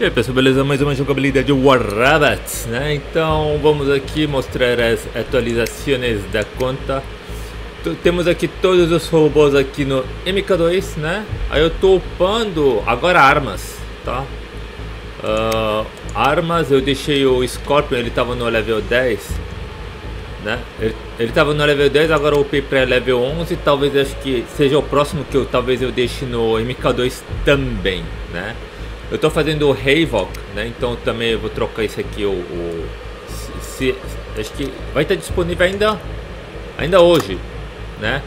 E aí pessoal, beleza? Mais uma jogabilidade War Rabbit, né? Então vamos aqui mostrar as atualizações da conta. Temos aqui todos os robôs aqui no MK2, né? Aí eu tô upando agora armas, tá? Armas, eu deixei o Scorpion, ele tava no level 10, né? Ele tava no level 10, agora eu upei pra level 11. Talvez acho que seja o próximo que talvez eu deixe no MK2 também, né? Eu tô fazendo o Havoc, né? Então também eu vou trocar esse aqui, acho que vai estar disponível ainda hoje, né?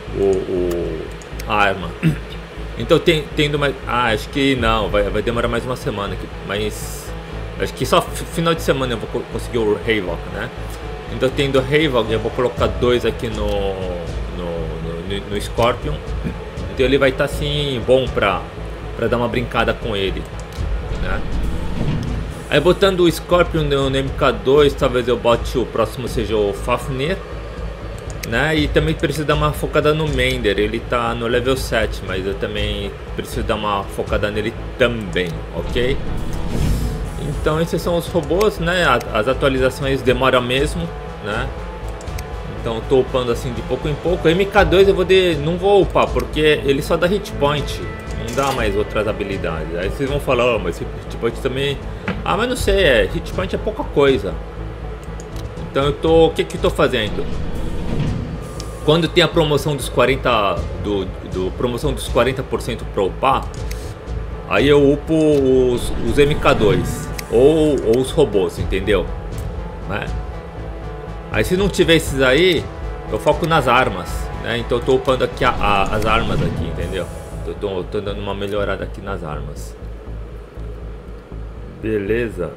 A arma. Então tendo mais, acho que não, vai demorar mais uma semana aqui, mas acho que só final de semana eu vou conseguir o Havoc, né? Então tendo o Havoc, eu vou colocar dois aqui no Scorpion. Então ele vai estar assim bom pra dar uma brincada com ele, né? Aí botando o Scorpion no MK2, talvez eu bote o próximo seja o Fafnir, né? E também preciso dar uma focada no Mender, ele tá no level 7, mas eu também preciso dar uma focada nele também, ok? Então esses são os robôs, né? As atualizações demoram mesmo, né? Então eu tô upando assim de pouco em pouco. MK2 não vou upar, porque ele só dá hit point, não dá mais outras habilidades. Aí vocês vão falar, mas esse hit point também... Ah, mas não sei, hit point é pouca coisa. Então o que eu tô fazendo? Quando tem a promoção dos 40%, promoção dos 40% pra upar, aí eu upo os MK2 ou os robôs, entendeu? Né? Aí se não tiver esses aí, eu foco nas armas, né? Então eu tô upando aqui as armas aqui, entendeu? Tô dando uma melhorada aqui nas armas. Beleza.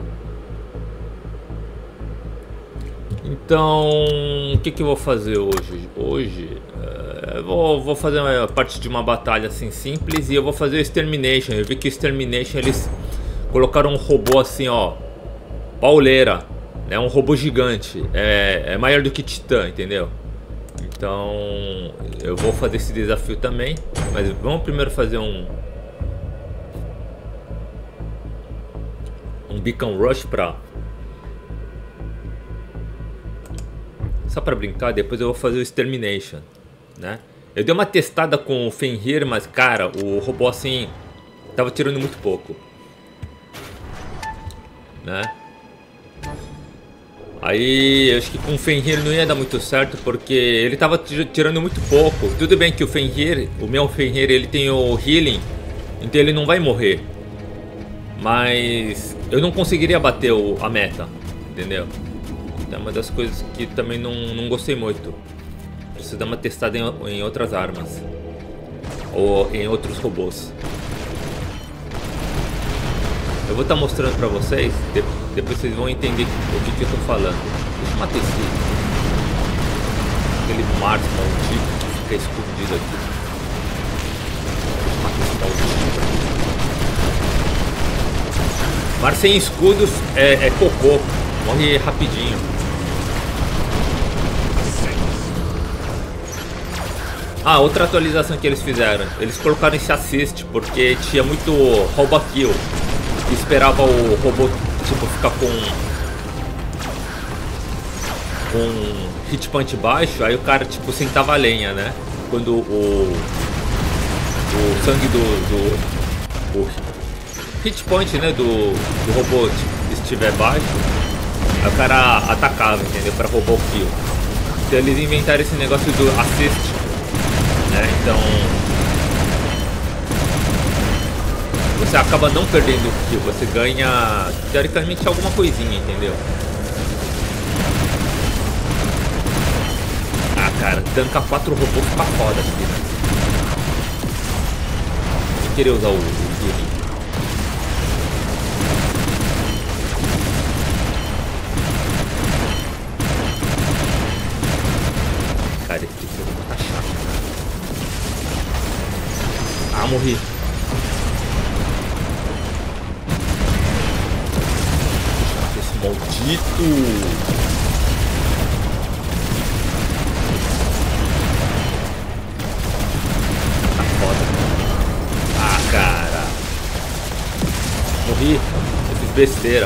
Então, o que eu vou fazer hoje? Hoje eu vou fazer uma parte de uma batalha assim simples e eu vou fazer o Extermination. Eu vi que o Extermination eles colocaram um robô assim, ó, pauleira. É um robô gigante, é maior do que Titã, entendeu? Então eu vou fazer esse desafio também, mas vamos primeiro fazer um Beacon Rush só pra brincar. Depois eu vou fazer o Extermination, né? Eu dei uma testada com o Fenrir, mas cara, o robô assim tava tirando muito pouco, né? Aí eu acho que com o Fenrir não ia dar muito certo, porque ele tava tirando muito pouco. Tudo bem que o meu Fenrir ele tem o Healing, então ele não vai morrer, mas eu não conseguiria bater a meta, entendeu? Então é uma das coisas que também não gostei muito. Preciso dar uma testada em outras armas ou em outros robôs. Eu vou estar mostrando pra vocês, depois vocês vão entender o que eu tô falando. Deixa eu matar aquele Mars maldito que fica escondido aqui. Deixa eu matar esse maldito. Mars sem escudos é cocô, morre rapidinho. Ah, outra atualização que eles fizeram, eles colocaram esse assist, porque tinha muito rouba kill. Esperava o robô tipo ficar com hit point baixo, aí o cara tipo sentava a lenha, né? Quando o sangue o hit point, né, do robô tipo, estiver baixo, aí o cara atacava, entendeu? Para roubar o kill. Então eles inventaram esse negócio do assist, né? Então você acaba não perdendo o kill, você ganha teoricamente alguma coisinha, entendeu? Ah, cara, tancar 4 robôs fica foda aqui, né? Sem querer usar o kill. Cara, esse jogo tá chato. Ah, morri. Maldito! Tá foda. Ah, cara! Ih, eu fiz besteira.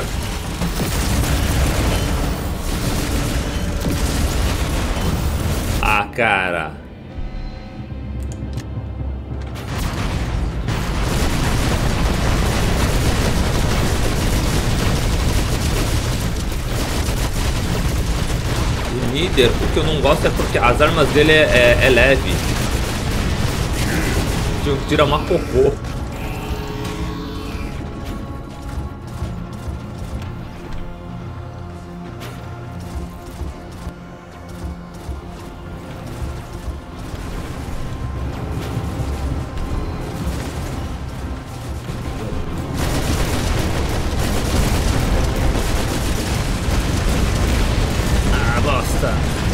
Ah, cara. O líder, o que eu não gosto é porque as armas dele é leve. Tira uma cocô. Ah, bosta.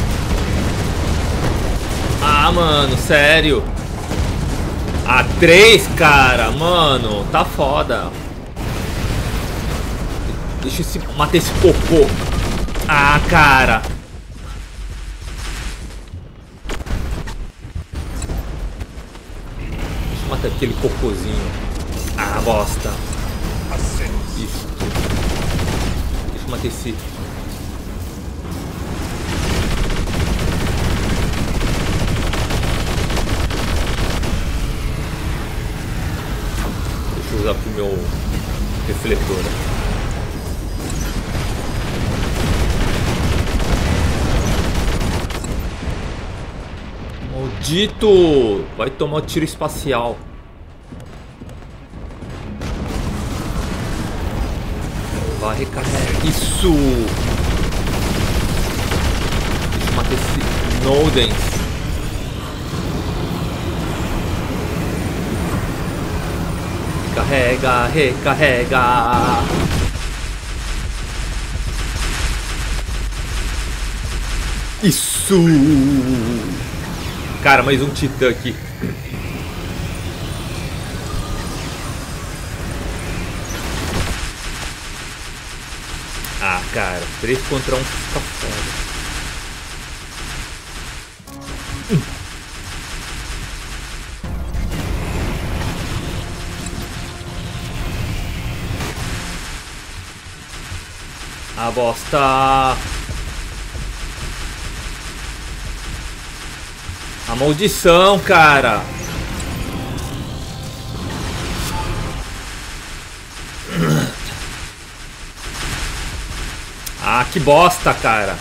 Ah, mano, sério. Ah, 3, cara, mano, tá foda. Deixa eu matar esse cocô. Ah, cara. Deixa eu matar aquele cocôzinho. Ah, bosta. Isso. Deixa eu matar esse. Usar aqui o meu refletor. Maldito! Vai tomar tiro espacial. Vai recarregar. Isso! Deixa eu matar esse Nodens. Carrega, recarrega. Isso. Cara, mais um titã aqui. Ah, cara, 3 contra 1 fica foda. A bosta! A maldição, cara! Ah, que bosta, cara!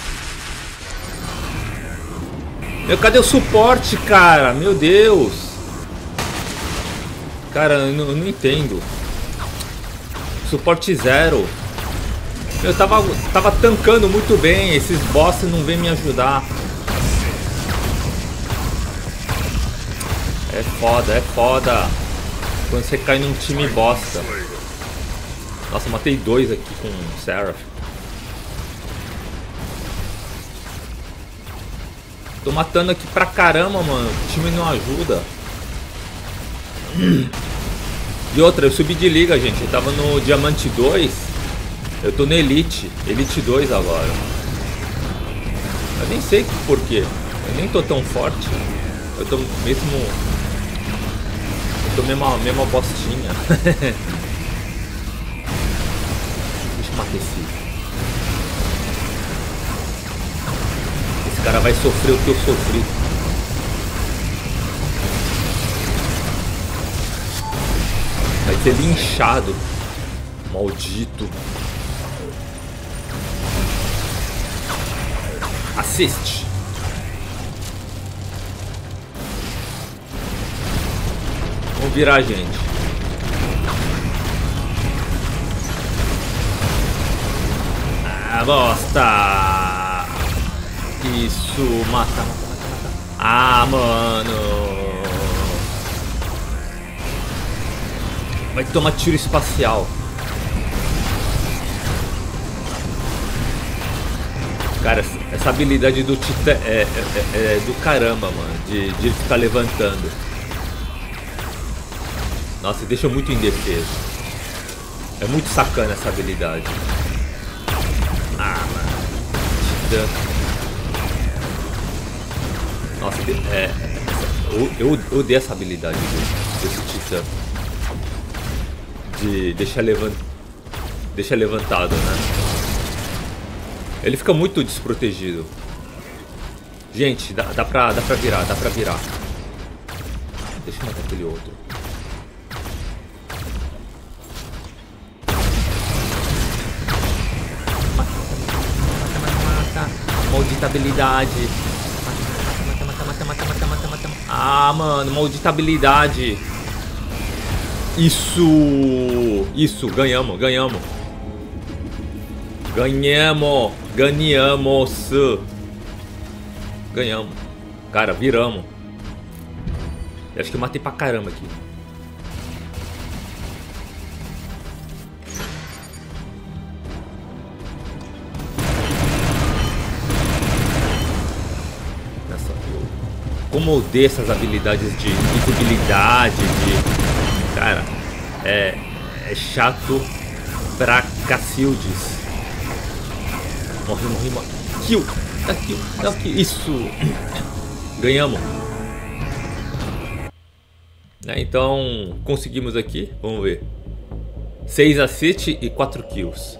Meu, cadê o suporte, cara? Meu Deus! Cara, eu não entendo. Suporte 0. Eu tava tancando muito bem, esses bosses não vêm me ajudar. É foda. Quando você cai num time bosta. Nossa, eu matei 2 aqui com o Seraph. Tô matando aqui pra caramba, mano. O time não ajuda. E outra, eu subi de liga, gente. Eu tava no Diamante 2. Eu tô no Elite 2 agora. Eu nem sei porquê. Eu nem tô tão forte. Eu tô mesmo... Eu tô mesmo bostinha. Deixa eu matar esse cara vai sofrer o que eu sofri. Vai ser linchado. Maldito. Assiste. Vamos virar, gente. Ah, bosta. Isso, mata. Ah, mano. Vai tomar tiro espacial. Cara, essa habilidade do Titã é do caramba, mano. De ele ficar levantando. Nossa, deixa muito indefeso. É muito sacana essa habilidade. Ah, mano. Titã. Nossa, eu odeio essa habilidade desse Titã. De deixar levantando. deixa levantado, né? Ele fica muito desprotegido. Gente, dá pra virar, dá pra virar. Deixa eu matar aquele outro. Mata. Maldita habilidade. Mata. Ah, mano, maldita. Isso, ganhamos. Ganhamos. Cara, viramos. Eu acho que eu matei pra caramba aqui. Nossa, como eu odeio essas habilidades de invisibilidade, Cara, é chato pra cacildes. Morri. Kill. Dá kill. Isso. Ganhamos. Então, conseguimos aqui. Vamos ver. 6 assists e 4 kills.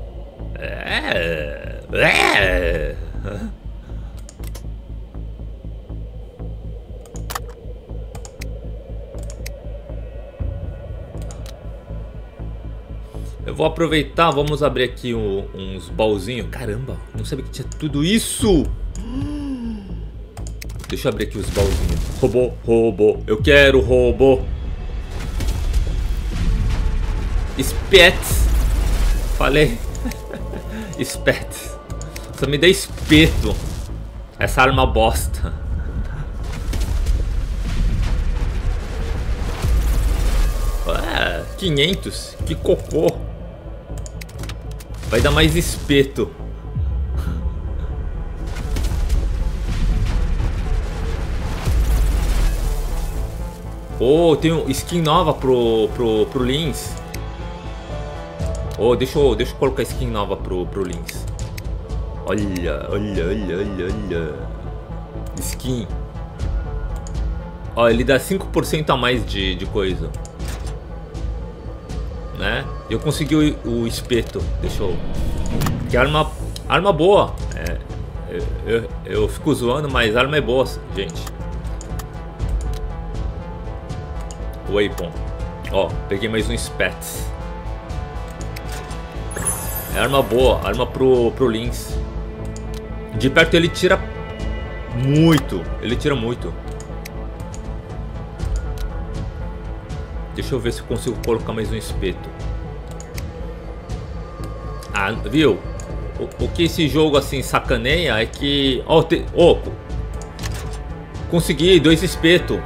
Eu vou aproveitar, vamos abrir aqui uns baúzinhos. Caramba, não sabia que tinha tudo isso. Deixa eu abrir aqui os baúzinhos. Robô. Eu quero robô. Spets. Falei. Spets. Só me dá espeto. Essa arma bosta. Ué, 500. Que cocô. Vai dar mais espeto. Oh, tem um skin nova pro Lins. Oh, deixa eu colocar skin nova pro Lins. Olha. Skin. Ó, ele dá 5% a mais de coisa. Né? Eu consegui o espeto. Deixa eu... Que arma boa. Eu fico zoando, mas a arma é boa, gente. Weapon. Ó, peguei mais um Spets. É arma boa, arma pro Lins. De perto ele tira muito. Deixa eu ver se eu consigo colocar mais um espeto. Ah, viu? O que esse jogo assim sacaneia é que... consegui 2 espetos.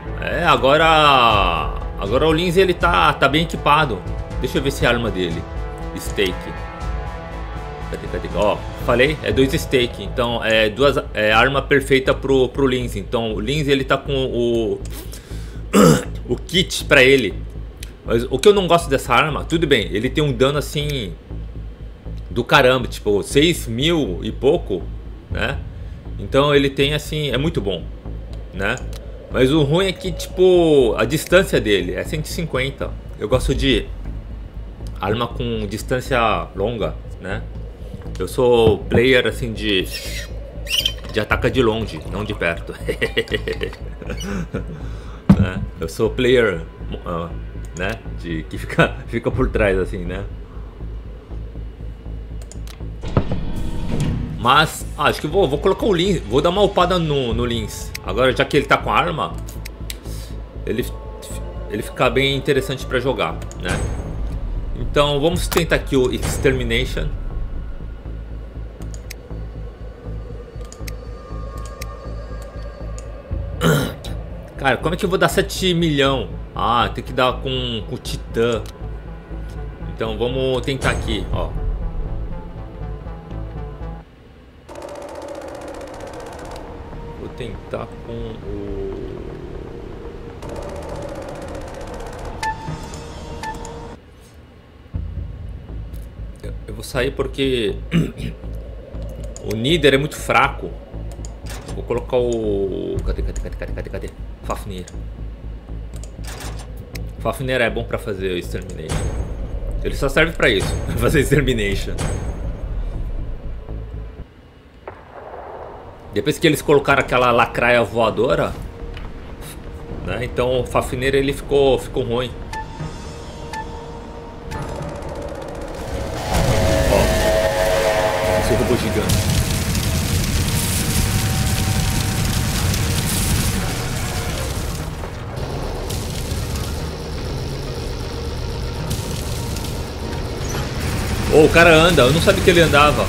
Agora o Lins ele tá bem equipado. Deixa eu ver se é a arma dele. Steak. Cadê? Ó, falei, é 2 steak. Então é arma perfeita pro Lins. Então o Lins ele tá com o kit pra ele. Mas o que eu não gosto dessa arma, tudo bem, ele tem um dano assim do caramba, tipo 6.000 e pouco, né? Então ele tem assim, é muito bom, né? Mas o ruim é que, tipo, a distância dele é 150. Eu gosto de arma com distância longa, né? Eu sou player, assim, de ataca de longe, não de perto. Né? Eu sou player, né? Que fica por trás, assim, né? Mas, acho que vou colocar o Lins. Vou dar uma upada no Lins. Agora, já que ele tá com a arma, ele fica bem interessante pra jogar, né? Então, vamos tentar aqui o Extermination. Cara, como é que eu vou dar 7 milhões? Ah, tem que dar com o Titã. Então, vamos tentar aqui, ó. Tentar com o... Eu vou sair porque o Nidar é muito fraco. Vou colocar o... Cadê? Fafnir. Fafnir é bom pra fazer o Extermination. Ele só serve pra isso, pra fazer extermination. Depois que eles colocaram aquela lacraia voadora, né? Então o Fafnir ele ficou ruim. Ó, esse robô gigante. Oh, o cara anda, eu não sabia que ele andava.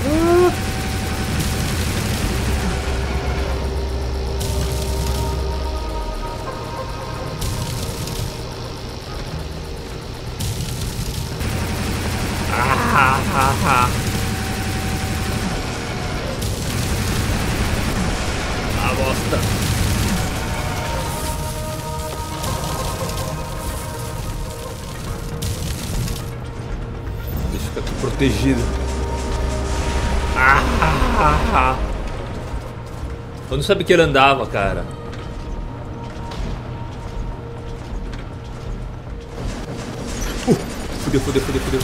Ah, bosta. Deixa eu ficar aqui protegido. Eu não sabia que ele andava, cara. Fudeu.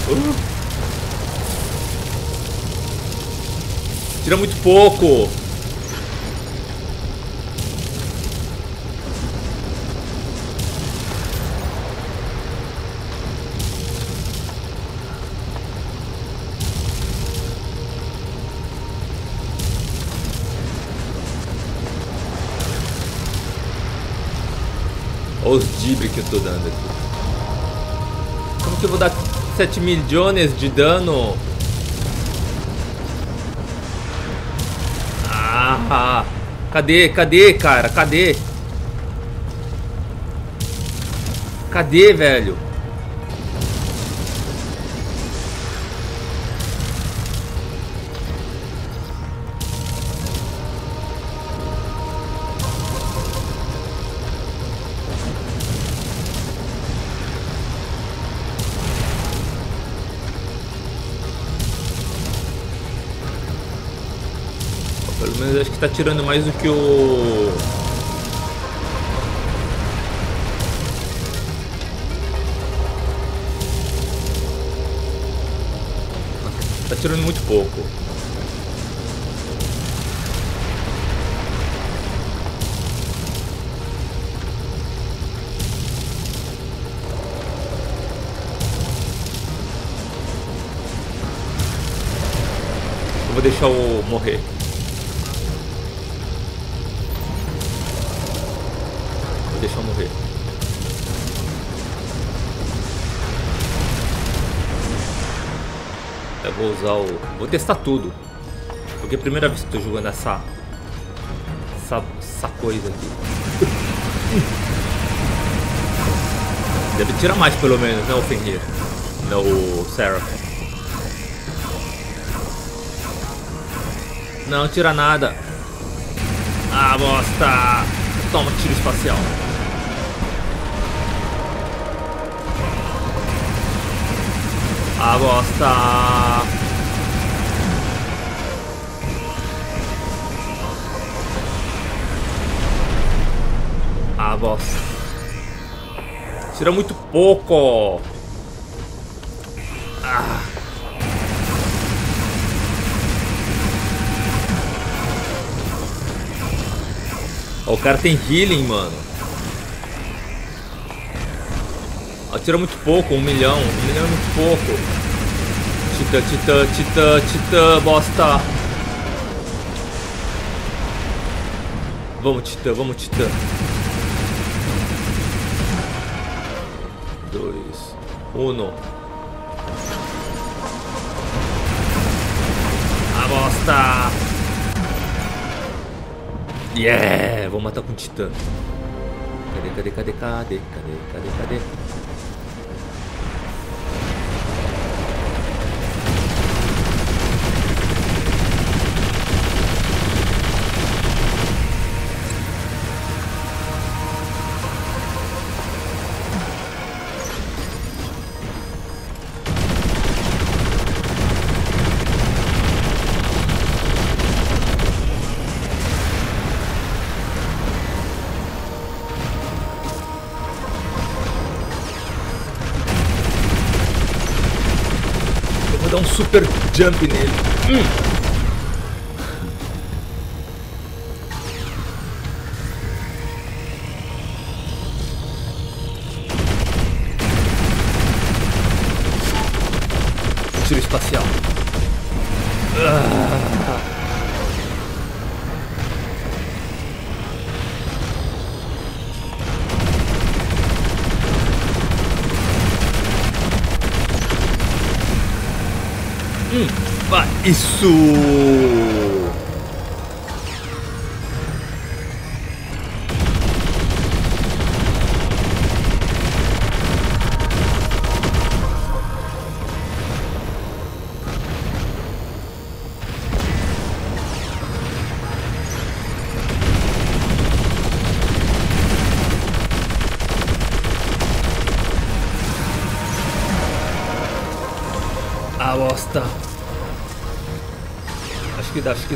Tira muito pouco. Olha os dibre que eu tô dando aqui. Como que eu vou dar 7 milhões de dano? Cadê, cara? Cadê, velho? Pelo menos acho que tá tirando mais do que o... Tá tirando muito pouco. Eu vou deixar o morrer. Deixa eu morrer. Eu vou usar o... Vou testar tudo. Porque é a primeira vez que estou jogando essa coisa aqui. Deve tirar mais pelo menos, né, o Fenrir. Não, o Sarah. Não tira nada. Ah, bosta. Toma, tiro espacial. Ah, bosta. Ah, bosta. Tira muito pouco. Ah. O cara tem healing, mano. Tira muito pouco, 1 milhão. 1 milhão é muito pouco. Titã, bosta. Vamos, Titã. 2, 1. A bosta. Yeah! Vou matar com o Titã. Cadê? dar um super jump nele. Tiro espacial. Vai, isso! Ah, bosta! Acho que dá. Acho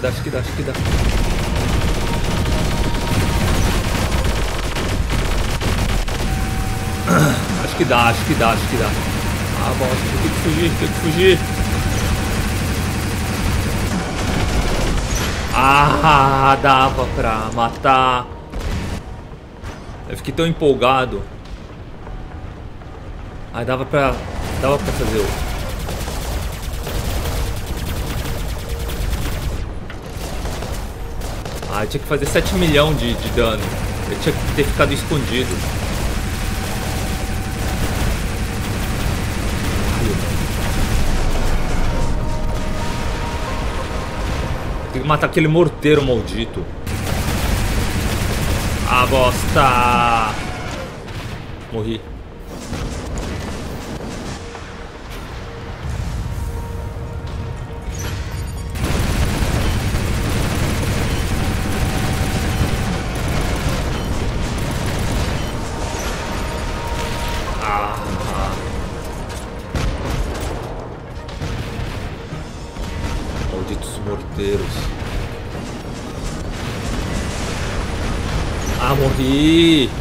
que dá. Ah, bosta, tem que fugir. Ah, dava pra matar. Eu fiquei tão empolgado. Ah, dava pra fazer o... Ah, eu tinha que fazer 7 milhões de dano. Eu tinha que ter ficado escondido. Tem que matar aquele morteiro maldito. Ah, bosta! Morri. Morteiros. Ah, morri.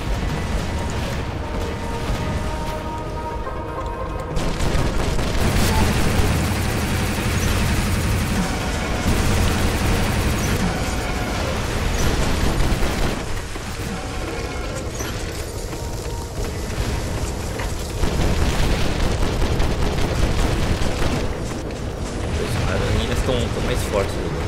As aranhas estão mais fortes agora.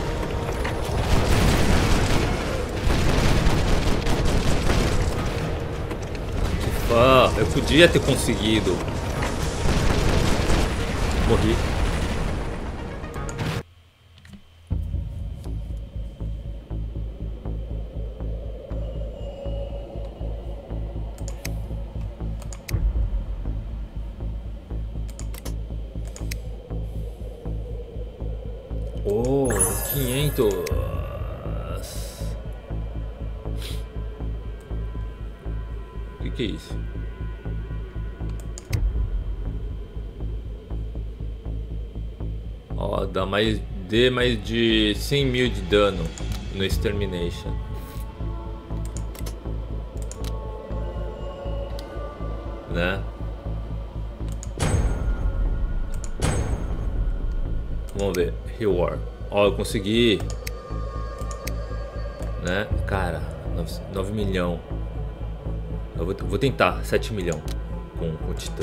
Ah, eu podia ter conseguido. Morri. Oh, 500. O que é isso? Ó, dá mais de 100 mil de dano no Extermination. Né? Vamos ver. Reward. Ó, eu consegui. Né? Cara, 9 milhões. Eu vou tentar 7 milhões com o Titã.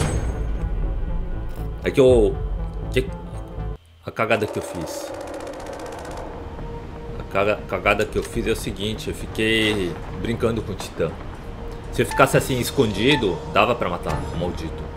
É que eu... A cagada que eu fiz. A cagada que eu fiz é o seguinte. Eu fiquei brincando com o Titã. Se eu ficasse assim escondido, dava pra matar o maldito.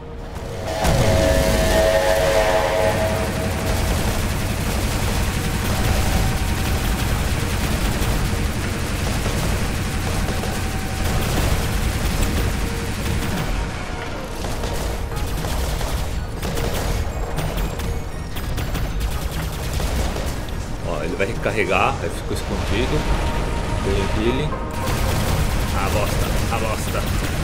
Vai recarregar, aí ficou escondido. Ganhei healing. Ah, bosta.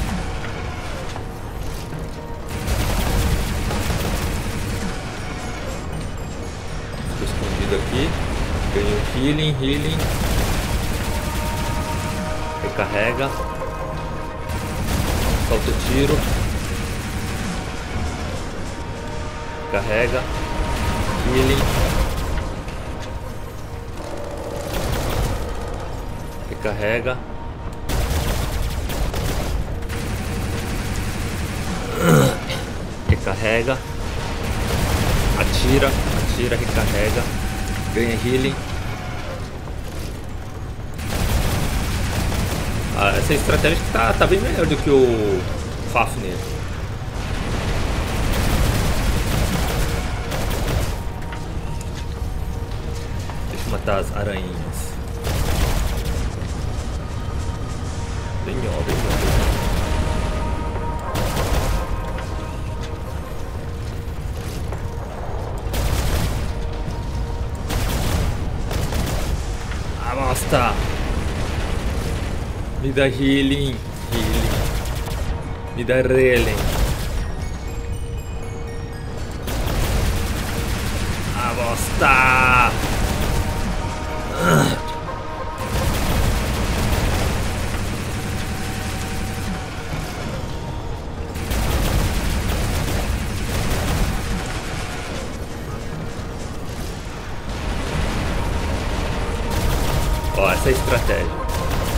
Ficou escondido aqui. Ganhei healing. Recarrega. Solta o tiro. Carrega. healing. Recarrega. Recarrega. Atira, recarrega. Ganha healing. Essa estratégia tá bem melhor do que o Fafnir. Deixa eu matar as aranhinhas. Bem óbvio. Bosta! Me dá healing. Me dá healing. Bosta! Ó, essa é a estratégia.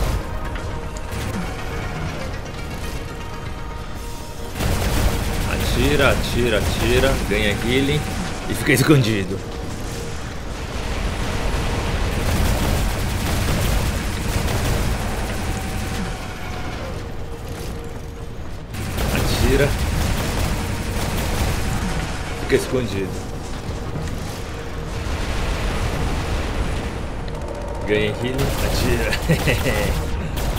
Atira, ganha healing e fica escondido. Atira, fica escondido. Ganha healing, atira.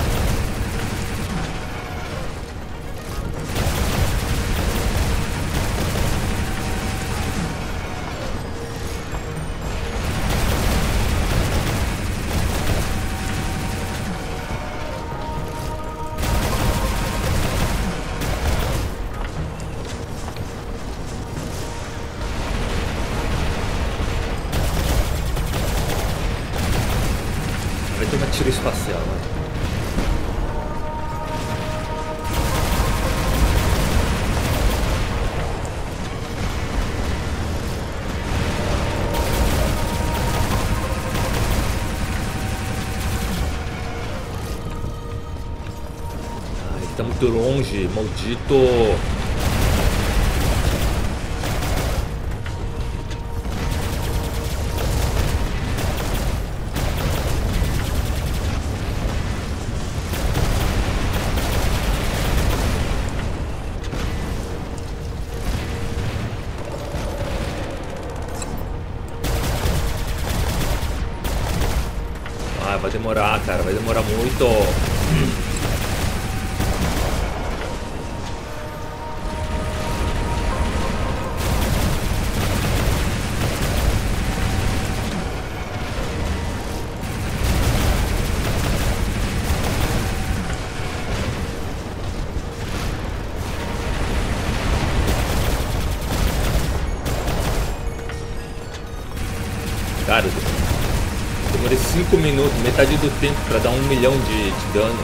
Vai ter uma tiro espacial, né? Ele tá muito longe, maldito! Vai demorar, cara, vai demorar muito. Cara, demorei 5 minutos, metade do tempo pra dar 1 milhão de dano.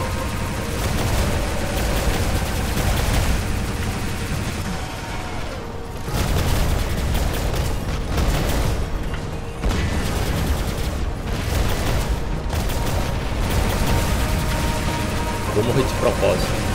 Vou morrer de propósito.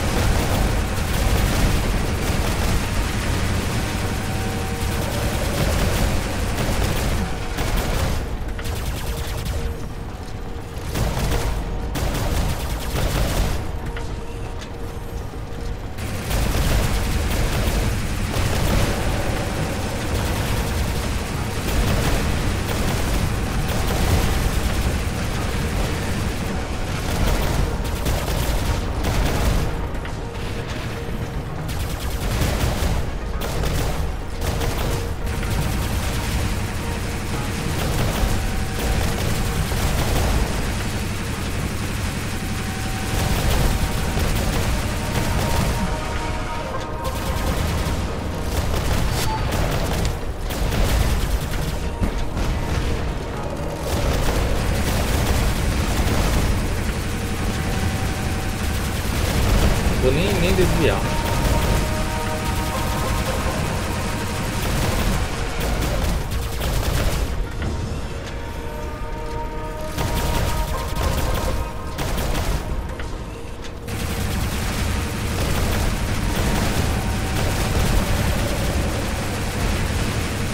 Vou nem desviar.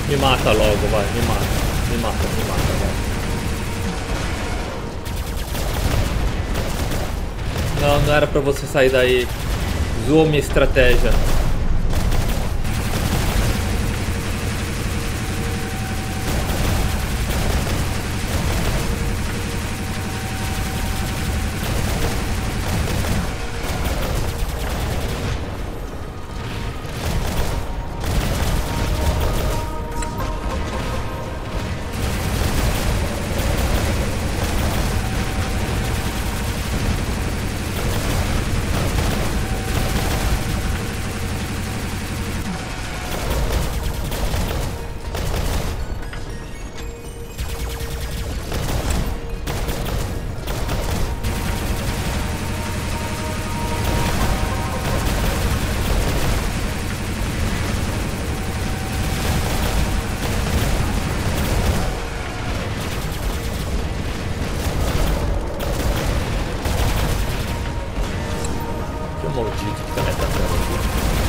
Me mata logo, vai, me mata. Me mata, vai. Não, não era pra você sair daí. Zoou minha estratégia. Maldito que tá me atacando aqui.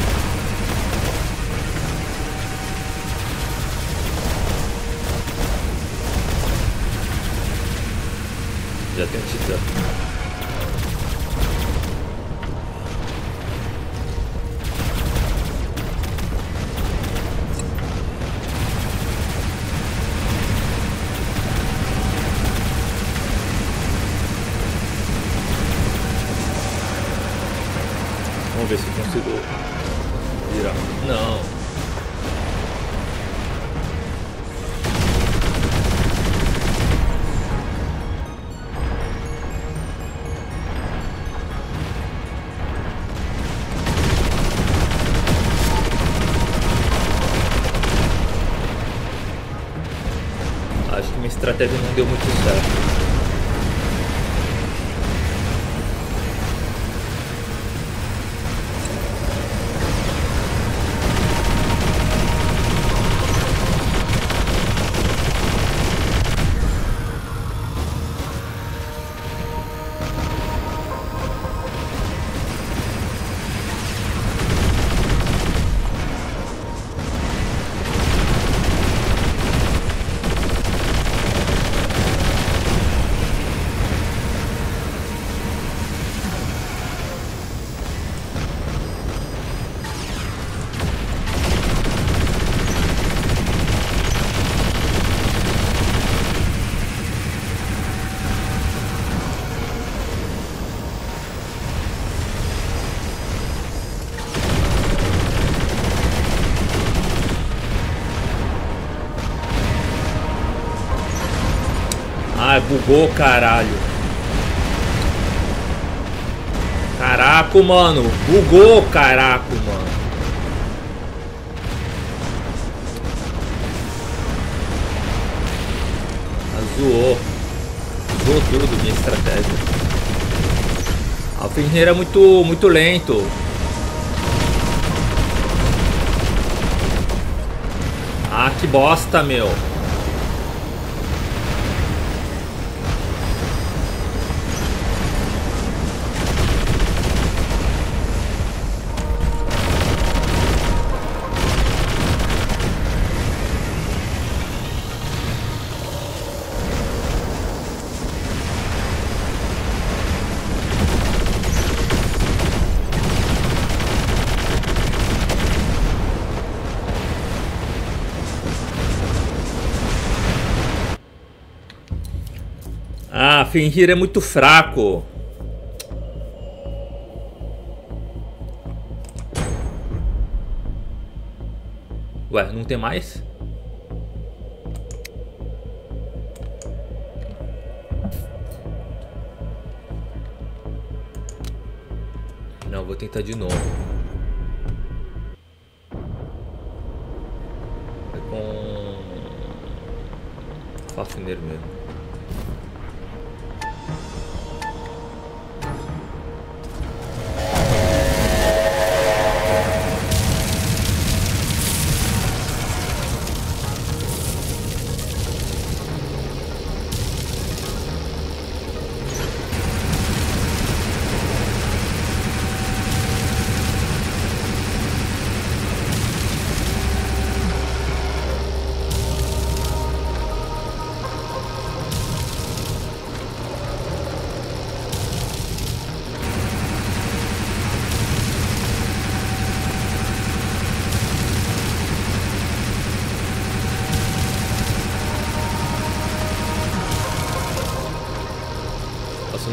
Já tem um titã. Vamos ver se eu consigo virar. Não. Acho que minha estratégia não deu muito certo. Ai, bugou, caralho. Caraca, mano. Bugou, caraca, mano. Zoou. Zoou tudo, minha estratégia. O Fenrir é muito lento. Ah, que bosta, meu. Ah, Fenrir é muito fraco. Ué, não tem mais? Não, vou tentar de novo. É com Fafnir mesmo.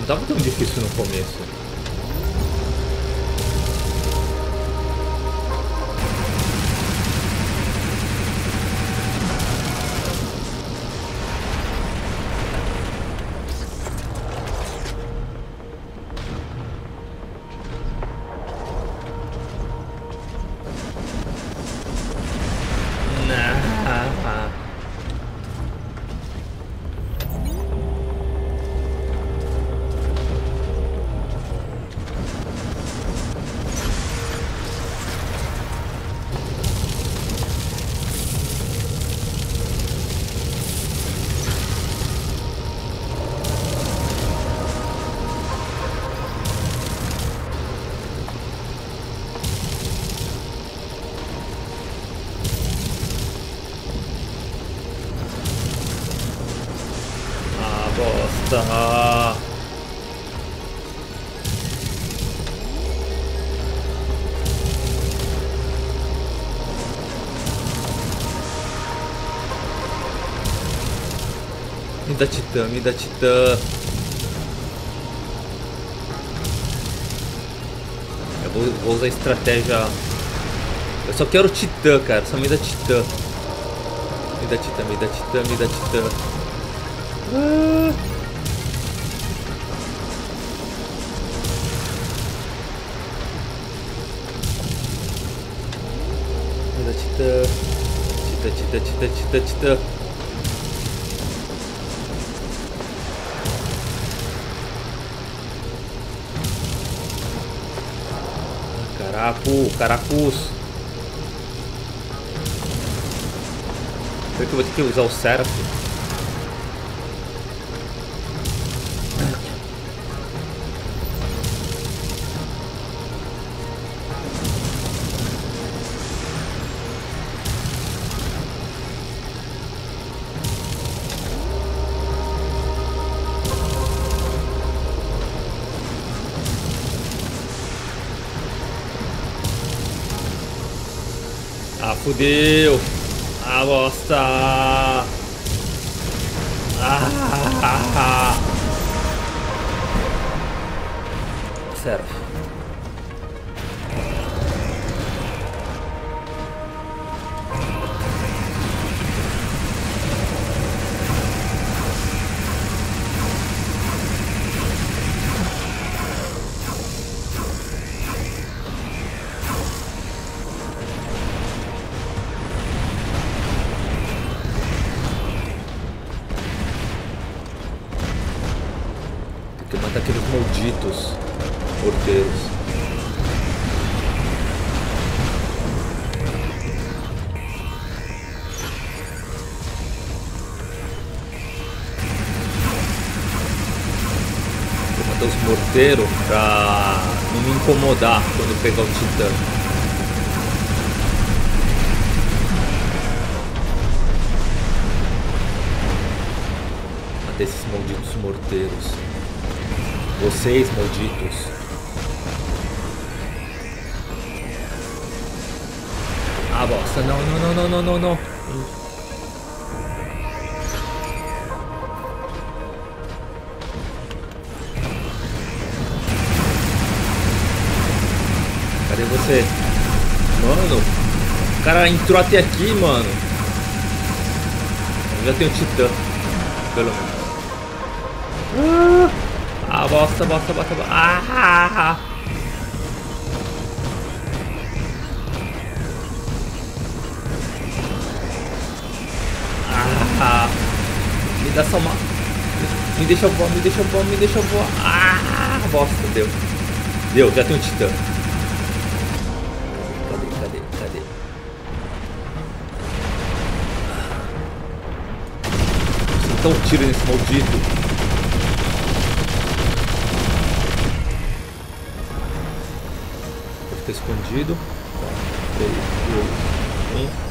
não tava tão difícil no começo. Bosta. Me dá titã, me dá titã. Eu vou usar a estratégia. Eu só quero titã, cara. Só me dá titã. Me dá titã, me dá titã, me dá titã. Me dá titã. Titã, titã, titã, titã, titã. Caracus. Será que eu vou ter que usar o Seraph? Ah, fudeu! Ah, bosta! Ah! Serve. Matar aqueles malditos morteiros. Vou matar os morteiros pra não me incomodar quando pegar o titã. Matei esses malditos morteiros. Vocês, malditos. Ah, bosta. Não, não, não, não, não, não, não. Cadê você? Mano, o cara entrou até aqui, mano. Eu já tenho titã. Pelo menos. Ah, bosta, bosta, bosta, bosta. Ah! Ah! Me dá só uma. Me deixa voar, me deixa voar, me deixa voar. Ah! Bosta, deu. Deu, já tem um titã. Cadê? Dá um tiro nesse maldito. Tá escondido. 3, 2, 1.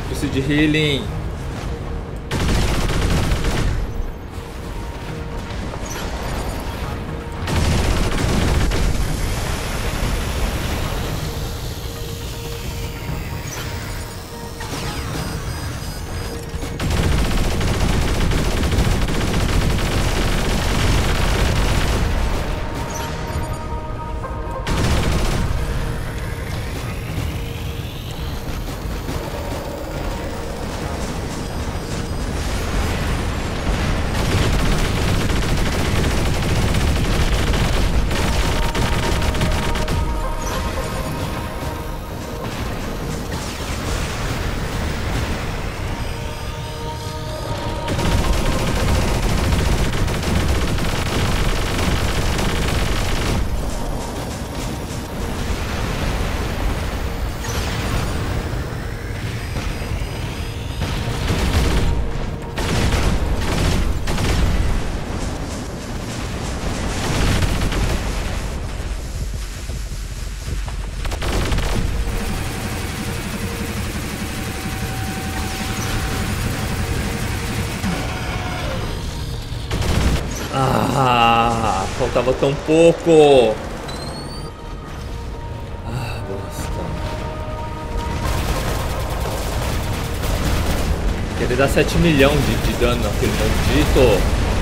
Preciso de healing. Ah, faltava tão pouco. Ah, bosta. Ele dá 7 milhões de dano naquele maldito.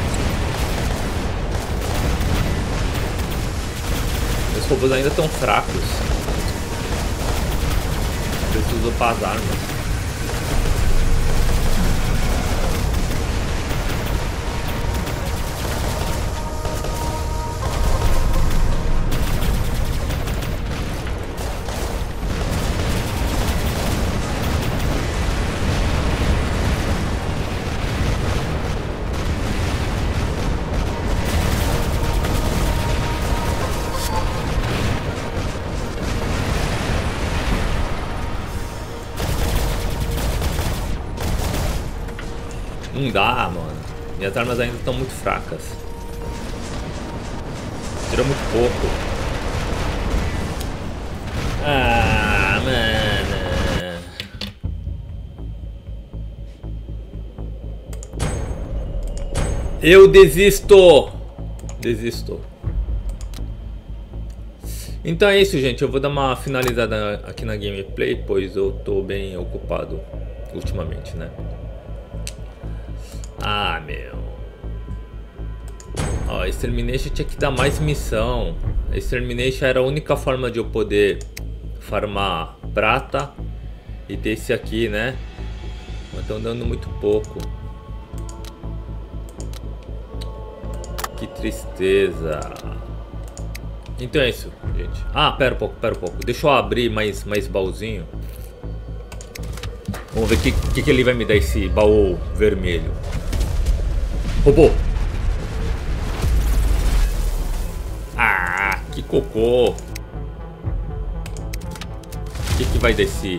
Meus robôs ainda estão fracos. Preciso upar as armas. Não dá, mano. Minhas armas ainda estão muito fracas. Tira muito pouco. Ah, mano. Eu desisto. Desisto. Então é isso, gente. Eu vou dar uma finalizada aqui na gameplay, pois eu tô bem ocupado ultimamente, né? Ah, meu. Ó, Extermination tinha que dar mais missão. Extermination era a única forma de eu poder farmar prata e ter esse aqui, né? Mas estão dando muito pouco. Que tristeza. Então é isso, gente. Ah, pera um pouco, pera um pouco. Deixa eu abrir mais baúzinho. Vamos ver o que ele vai me dar, esse baú vermelho. Robô. Ah, que cocô. O que vai desse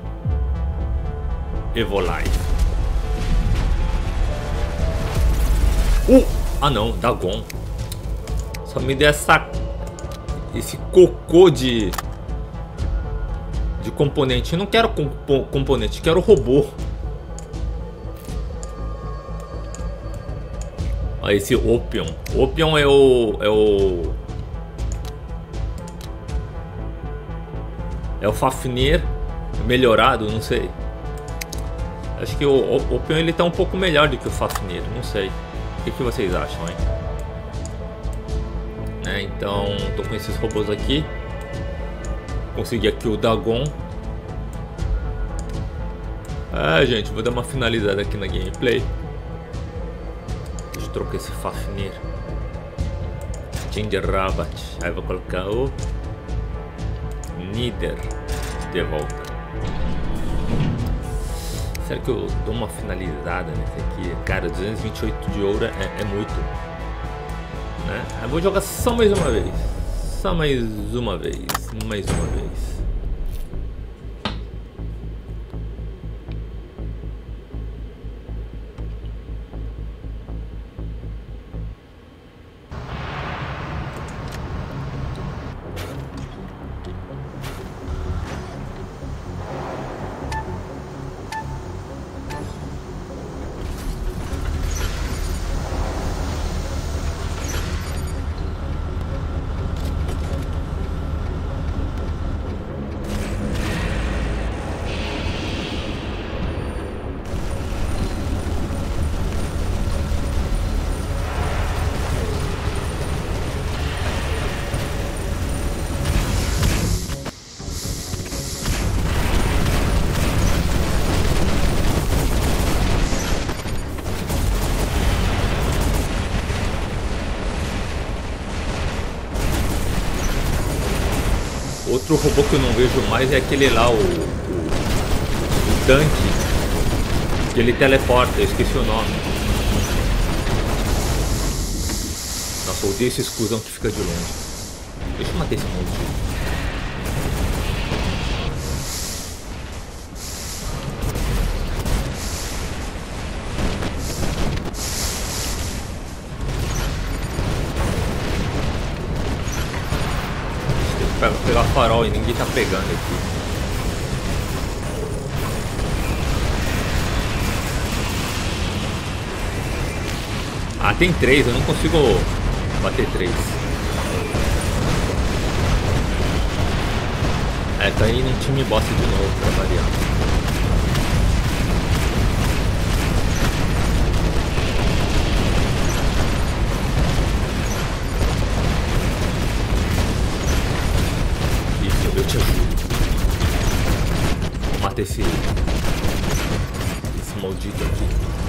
Evolife? Ah não, Dagon. Só me deu esse cocô de componente. Eu não quero componente, quero robô. Olha esse Opium. Opium é o Fafnir melhorado, não sei. Acho que o Opium ele tá um pouco melhor do que o Fafnir, não sei. O que vocês acham, hein? Então, tô com esses robôs aqui. Consegui aqui o Dagon. Gente, vou dar uma finalizada aqui na gameplay. Deixa eu trocar esse Fafnir. Ginger Rabbit. Aí vou colocar o Nidher de volta. Será que eu dou uma finalizada nesse aqui? Cara, 228 de ouro é muito, né? Eu vou jogar só mais uma vez. Só mais uma vez. Mais uma vez. outro robô que eu não vejo mais é aquele lá, o tanque. Que ele teleporta, eu esqueci o nome. Nossa, eu odeio esse escusão que fica de longe. Deixa eu matar esse monstro. Pegar farol e ninguém tá pegando aqui. Ah, tem 3, eu não consigo bater 3. É, tá aí num time boss de novo pra variar. Eu te ajudo. Mata esse maldito aqui.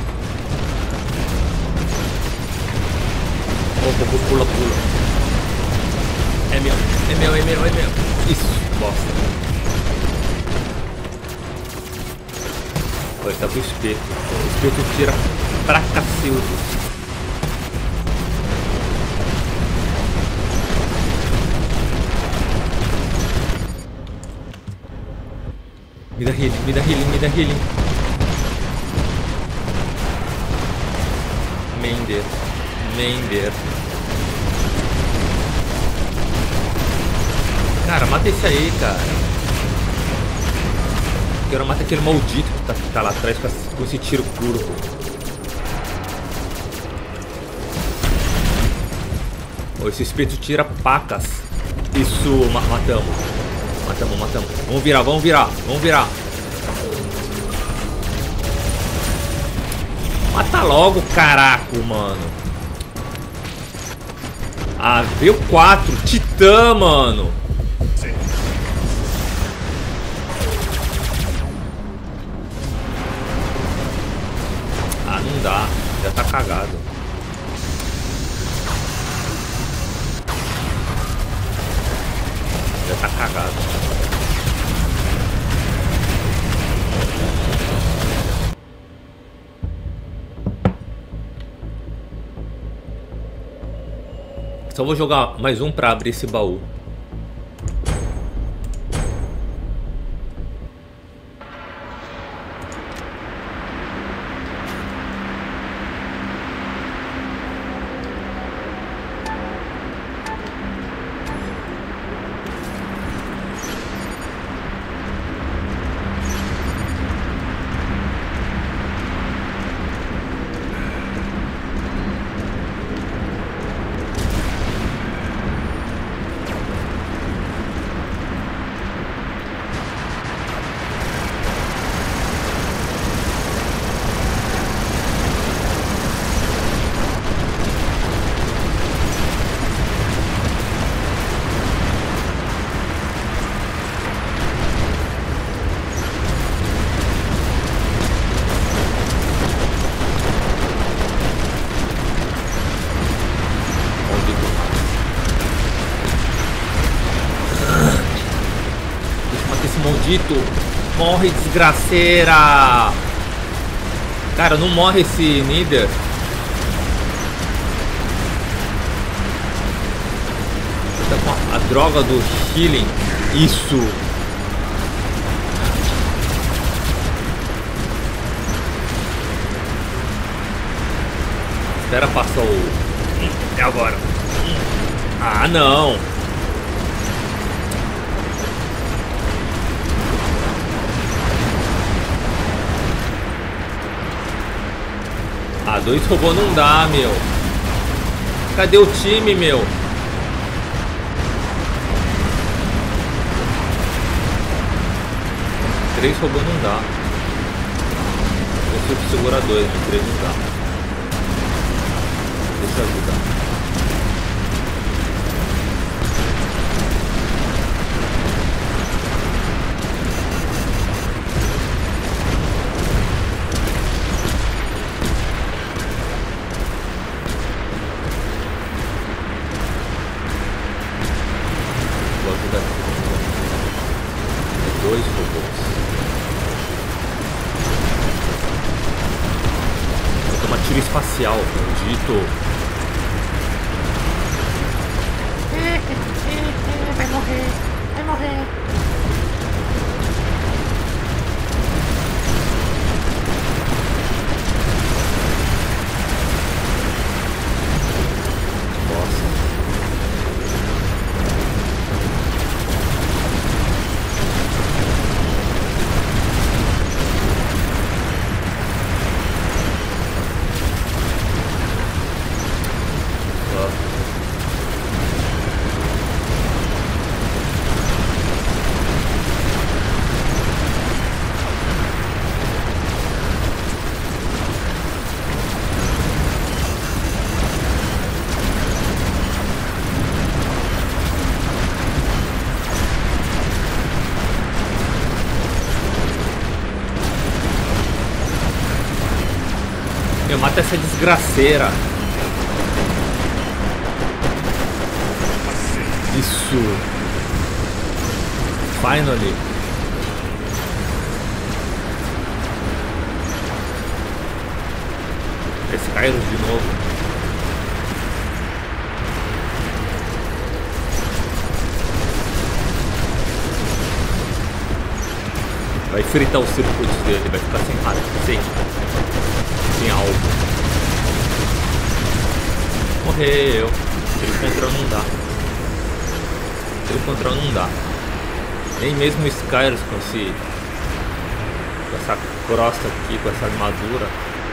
Oh, pula. É meu. Isso, bosta. Olha, tá com o espeto. O espeto tira pra cacildo. Me dá healing. Mender. Cara, mata esse aí, cara. Quero matar aquele maldito que tá lá atrás com esse tiro curvo. Oh, esse espeto tira pacas. Isso, matamos. Vamos virar. Mata logo, caraca, mano. Ah, veio 4. Titã, mano. Ah, não dá. Já tá cagado. Só vou jogar mais um pra abrir esse baú. Maldito, morre, desgraceira. Cara, não morre esse Nether. Tá com a droga do healing. Isso. Espera passar o... É agora. Ah, não. Ah, 2 robôs não dá, meu. Cadê o time, meu? Três robôs não dá. Eu consigo segurar 2, mas 3 não dá. Deixa eu ajudar. Vou ajudar aqui. mochila espacial, maldito. Vai morrer, vai morrer. Mata essa desgraceira. Isso. Finally. Esse Kairos de novo. Vai fritar os circuitos dele, vai ficar sem rara, sem algo. Morreu. Ele contra não dá. Ele contra não dá. Nem mesmo o Skyros com essa crosta aqui, com essa armadura.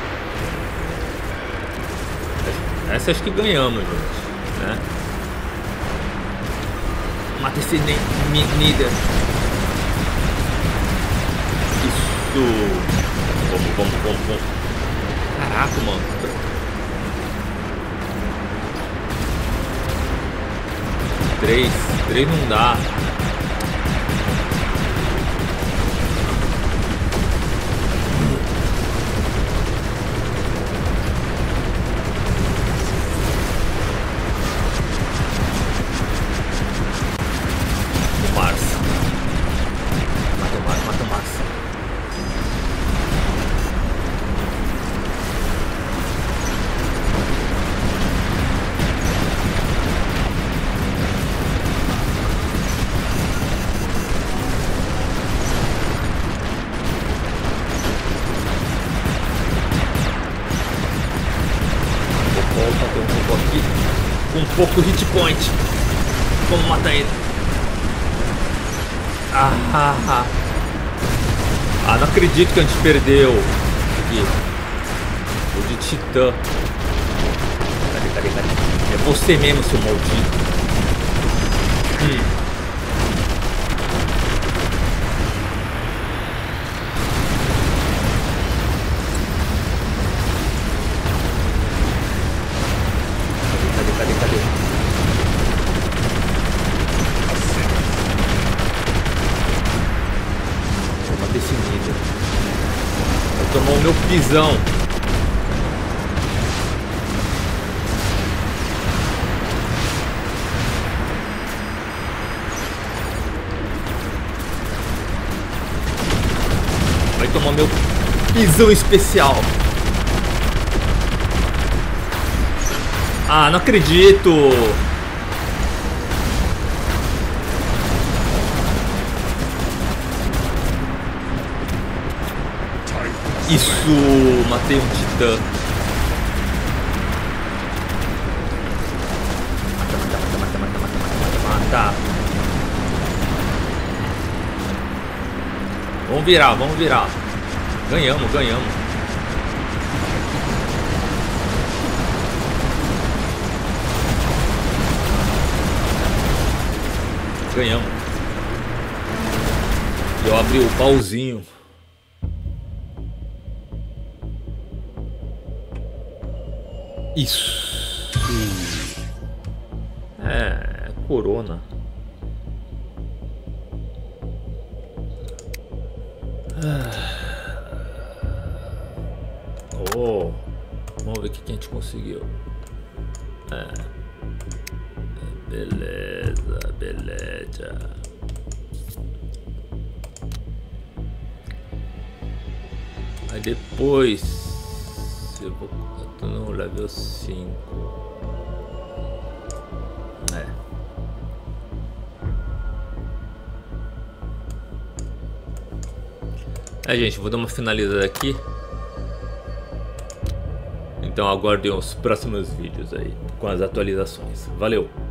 Essa acho que ganhamos, gente, né? Mata esse Nidar. Isso. Vamos. Caraca, mano. Três não dá. Mata o Mars. Um pouco hit point. Vamos matar ele. Ah, não acredito que a gente perdeu. Aqui. O de Titã. Cadê? É você mesmo, seu maldito. Cadê? Vou desse nível. Vai tomar o meu pisão. Vai tomar meu pisão especial. Ah, não acredito! Isso! Matei um titã. Mata. Vamos virar. Ganhamos. Eu abri o pauzinho. Isso. É, corona. Oh, vamos ver o que a gente conseguiu. Beleza. Aí depois eu tô no level 5. Gente, vou dar uma finalizada aqui. Então aguardem os próximos vídeos aí com as atualizações. Valeu!